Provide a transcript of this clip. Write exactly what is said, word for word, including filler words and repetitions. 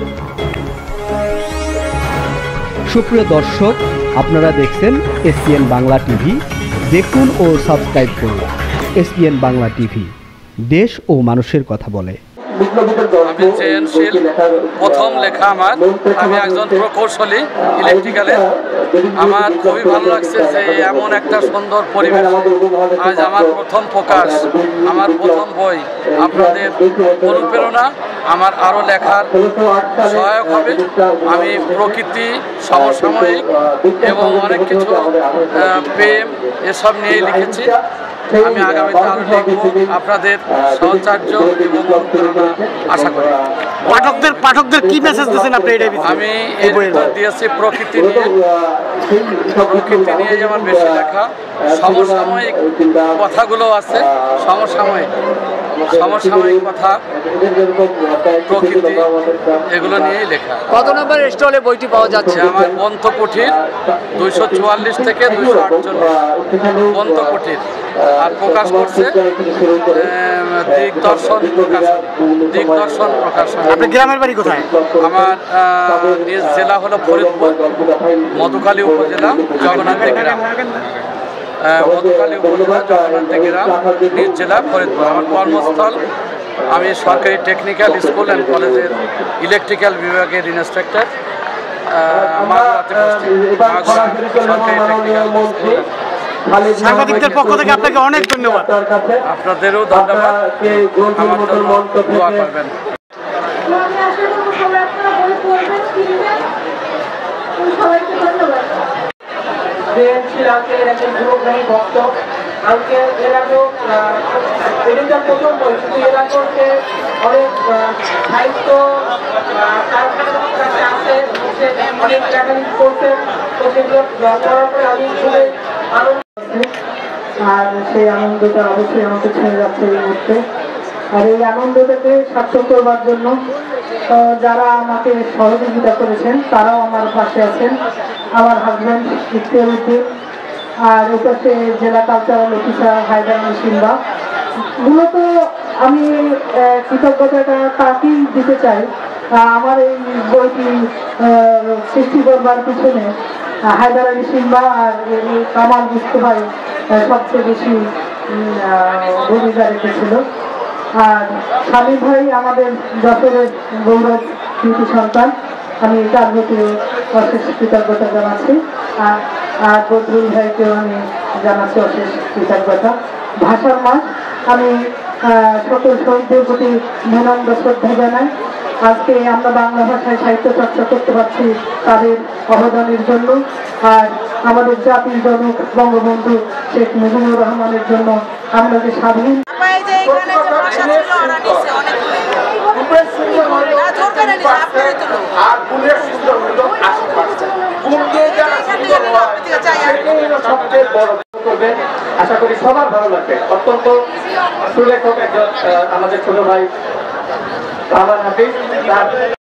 সুপ্রিয় দর্শক, আপনারা দেখছেন এসপিএন বাংলা টিভি। দেখুন ও সাবস্ক্রাইব করুন এসপিএন বাংলা টিভি, দেশ ও মানুষের কথা বলে। আমি সৃজনশীল প্রথম লেখা আমার, আমি একজন প্রকৌশলী ইলেকট্রিক্যালের। আমার খুবই ভালো লাগছে যে এমন একটা সুন্দর পরিবেশ আজ আমার প্রথম প্রকাশ, আমার প্রথম বই। আপনাদের অনুপ্রেরণা আমার আরও লেখার সহায়ক হবে। আমি প্রকৃতি, সমসাময়িক এবং অনেক কিছু প্রেম এসব নিয়ে লিখেছি। আমি আগামীতে আরো লিখব, আপনাদের সহচার্য এবং অনুপ্রেরণা আশা করি। পাঠকদের পাঠকদের কি মেসেজ দিয়েছেন আপনি? আমি এর উত্তর দিয়েছি প্রকৃতি নিয়ে, প্রকৃতি নিয়ে আমার বেশি লেখা। সমসাময়িক কথাগুলো আছে, সমসাময়িক সমসাময়িক কথা, প্রকৃতি, এগুলো নিয়েই লেখা। কত নম্বর স্টলে বইটি পাওয়া যাচ্ছে? আমার গ্রন্থকুঠির দুইশো চুয়াল্লিশ থেকে দুইশো আটচল্লিশ গ্রন্থকুঠির, আর প্রকাশ করছে দিগদর্শন প্রকাশন। দিগদর্শন প্রকাশন। আপনি গ্রামের বাড়ি কোথায়? আমার নিজ জেলা হলো ফরিদপুর, মধুখালী উপজেলা, জগন্নাথ গ্রাম। মধুখালী উপজেলা, জগন্নাথ গ্রাম, নিজ জেলা ফরিদপুর। আমার কর্মস্থল, আমি সরকারি টেকনিক্যাল স্কুল অ্যান্ড কলেজের ইলেকট্রিক্যাল বিভাগের ইন্সট্রাক্টর। সাংবাদিকদের পক্ষ থেকে আপনাকে অনেক ধন্যবাদ। আপনাদেরও ধন্যবাদ, আমার জন্য দোয়া করবেন। আঙ্কেল এর আগেও এটা প্রথম বই, শুধু এর আগেও সে অনেক সাহিত্য কাছে আছে, সে অনেক লেখালেখি করছেন। তো সেগুলো পড়ার পরে আমি খুবই আনন্দ, আর সেই আনন্দটা অবশ্যই আমাকে ছেড়ে যাচ্ছে এই মুহূর্তে। আর এই আনন্দটাকে সার্থক করবার জন্য যারা আমাকে সহযোগিতা করেছেন তারাও আমার পাশে আছেন। আমার হাজব্যান্ড ইফতিয়ার উদ্দিন, আর এটা সে জেলা কালচারাল অফিসার হায়দার সিম্বা। মূলত আমি কৃতজ্ঞতাটা তাকেই দিতে চাই। আমার এই বইটি সৃষ্টি করবার পিছনে হায়দার আলী সিম্বা আর কামাল মুস্তফাই সবচেয়ে বেশি ভূমিকা রেখেছিল। আর স্বামী ভাই আমাদের যশোরের গৌরব কৃতি সন্তান, আমি তার প্রতি অশেষ কৃতজ্ঞতা জানাচ্ছি। আর আর বদরুল ভাইকেও আমি জানাচ্ছি অশেষ কৃতজ্ঞতা। ভাষার মাস, আমি সকল শহীদদের প্রতি বিনম্র শ্রদ্ধা জানাই। আজকে আমরা বাংলা ভাষায় সাহিত্য চর্চা করতে পারছি তাদের অবদানের জন্য, আর আমাদের জাতির জনক বঙ্গবন্ধু শেখ মুজিবুর রহমানের জন্য আমরা যে স্বাধীন আশা করি সবার ভালো লাগবে। অত্যন্ত সুলেখক একজন আমাদের ছোট ভাই বাবা হাফিজ।